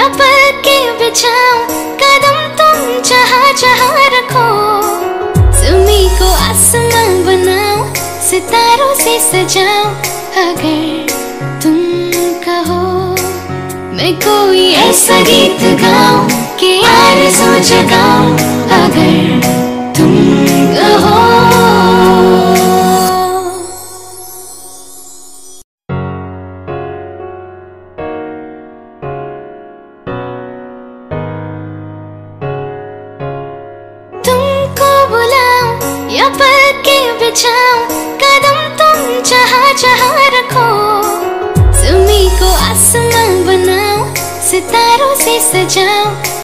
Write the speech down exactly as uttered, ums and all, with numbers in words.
या पलके बिछाऊं, कदम तुम जहाँ जहाँ रखो। ज़मीं को आसमां बनाऊं, सितारों से सजाऊं, अगर तुम कहो। मैं कोई ऐसा गीत गाऊं कि आरज़ू जगाऊं, अगर तुम कहो। या पलके बिछाऊं, कदम तुम जहाँ जहाँ रखो। ज़मीं को आसमां बनाऊं, सितारों से सजाऊं,